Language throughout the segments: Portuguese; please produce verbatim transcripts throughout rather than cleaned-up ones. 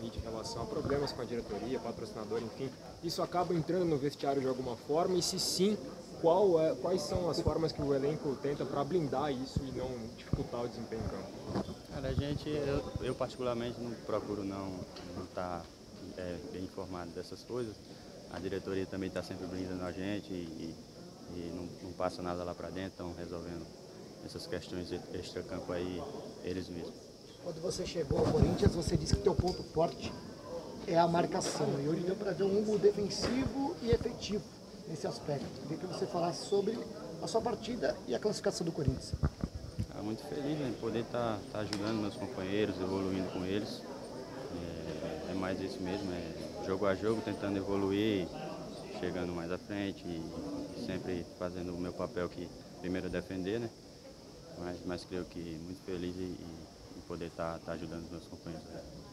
mídia em relação a problemas com a diretoria, patrocinador, enfim, isso acaba entrando no vestiário de alguma forma? E se sim, qual é, quais são as formas que o elenco tenta para blindar isso e não dificultar o desempenho em campo? Cara, a gente, eu, eu particularmente não procuro não estar é, bem informado dessas coisas. A diretoria também está sempre blindando a gente e, e não, não passa nada lá para dentro, estão resolvendo essas questões extra-campo aí, eles mesmos. Quando você chegou ao Corinthians, você disse que teu ponto forte é a marcação. E hoje deu para ver um Hugo defensivo e efetivo nesse aspecto. Queria que você falasse sobre a sua partida e a classificação do Corinthians. Ah, muito feliz, né, de poder estar tá, tá ajudando meus companheiros, evoluindo com eles. É, é mais isso mesmo, é jogo a jogo, tentando evoluir, chegando mais à frente e sempre fazendo o meu papel que primeiro é defender, né? Mas, mas creio que muito feliz e, e poder estar tá, tá ajudando os meus companheiros.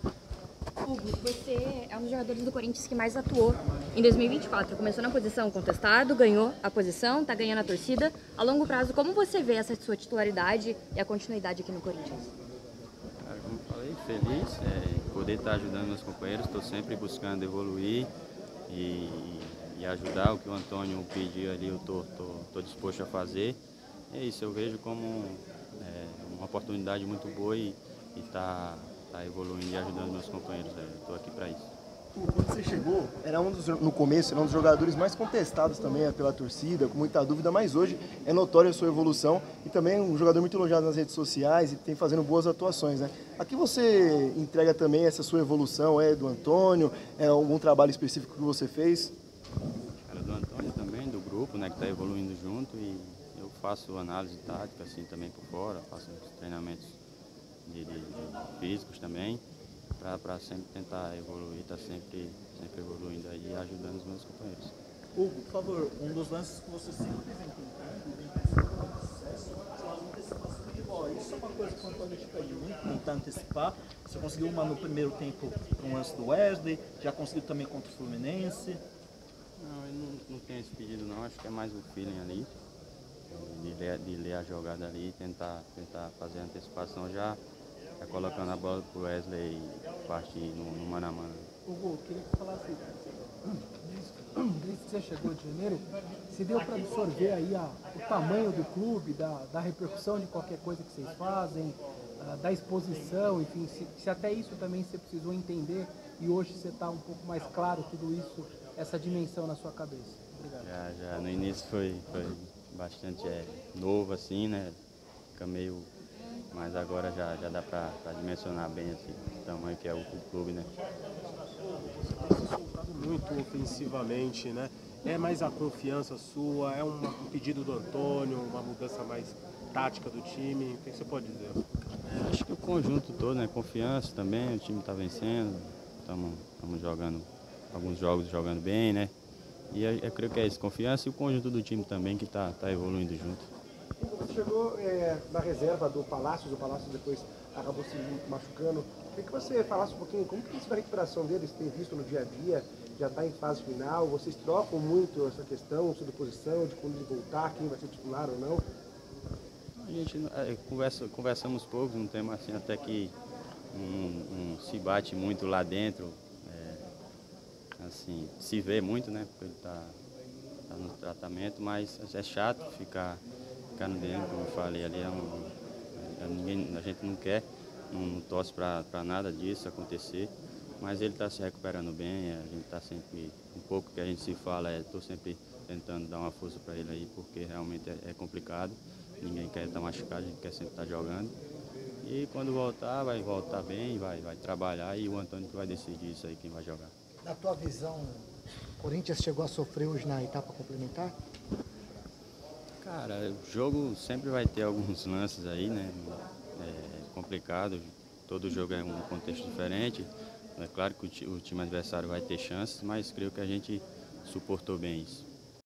Hugo, você é um dos jogadores do Corinthians que mais atuou em dois mil e vinte e quatro. Começou na posição contestado, ganhou a posição, está ganhando a torcida. A longo prazo, como você vê essa sua titularidade e a continuidade aqui no Corinthians? Cara, como eu falei, feliz é, poder estar tá ajudando meus companheiros. Estou sempre buscando evoluir e, e ajudar o que o Antônio pediu ali. Eu estou tô, tô, tô disposto a fazer. É isso, eu vejo como é, uma oportunidade muito boa e está tá evoluindo e ajudando meus companheiros. Estou aqui para isso. Quando você chegou, era um dos, no começo, era um dos jogadores mais contestados também pela torcida, com muita dúvida, mas hoje é notória a sua evolução e também um jogador muito elogiado nas redes sociais e tem fazendo boas atuações, né? Aqui você entrega também essa sua evolução, é do Antônio, é algum trabalho específico que você fez? Cara, do Antônio também, do grupo, né, que está evoluindo junto e eu faço análise tática assim também por fora, faço treinamentos de, de, de físicos também, para sempre tentar evoluir, tá sempre, sempre evoluindo aí e ajudando os meus companheiros. Hugo, por favor, um dos lances que você sempre vem tentando, vem sucesso, são as antecipações de bola. Isso é uma coisa que o Antônio te pede muito, tentar antecipar. Você conseguiu uma no primeiro tempo com o lance do Wesley, já conseguiu também contra o Fluminense. Não, eu não, não tenho esse pedido não, acho que é mais o feeling ali, de ler, de ler a jogada ali, tentar, tentar fazer a antecipação já. Tá colocando a bola pro Wesley e partir no, no mano a mano. Hugo, queria que falasse, desde que você chegou de janeiro, se deu para absorver aí a, o tamanho do clube, da, da repercussão de qualquer coisa que vocês fazem, uh, da exposição, enfim, se, se até isso também você precisou entender e hoje você está um pouco mais claro tudo isso, essa dimensão na sua cabeça. Obrigado. Já, já no início foi, foi bastante é, novo assim, né? Fica meio... Mas agora já, já dá para dimensionar bem assim, o tamanho que é o, o clube, né? Você tem se soltado muito ofensivamente, né? É mais a confiança sua, é uma, um pedido do Antônio, uma mudança mais tática do time, o que você pode dizer? É, acho que o conjunto todo, né? Confiança também, o time está vencendo, estamos jogando alguns jogos jogando bem, né? E eu, eu creio que é isso, confiança e o conjunto do time também que está tá evoluindo junto. Você chegou é, na reserva do Palácios, o Palácios depois acabou se machucando. Queria que você falasse um pouquinho como que isso da recuperação dele, você tem visto no dia a dia, já está em fase final, vocês trocam muito essa questão sobre posição, de quando ele voltar, quem vai ser titular ou não? A gente é, conversa, conversamos pouco, um tema assim até que um, um, se bate muito lá dentro, é, assim, se vê muito, né, porque ele está tá no tratamento, mas é chato ficar... Ficar no dentro, como eu falei ali, é um, é, ninguém, a gente não quer, não, não torce para nada disso acontecer, mas ele está se recuperando bem, a gente está sempre, um pouco que a gente se fala, estou é, sempre tentando dar uma força para ele aí, porque realmente é, é complicado, ninguém quer estar machucado, a gente quer sempre estar jogando. E quando voltar, vai voltar bem, vai, vai trabalhar e o Antônio que vai decidir isso aí, quem vai jogar. Na tua visão, o Corinthians chegou a sofrer hoje na etapa complementar? Cara, o jogo sempre vai ter alguns lances aí, né? É complicado, todo jogo é um contexto diferente. É claro que o time adversário vai ter chances, mas creio que a gente suportou bem isso.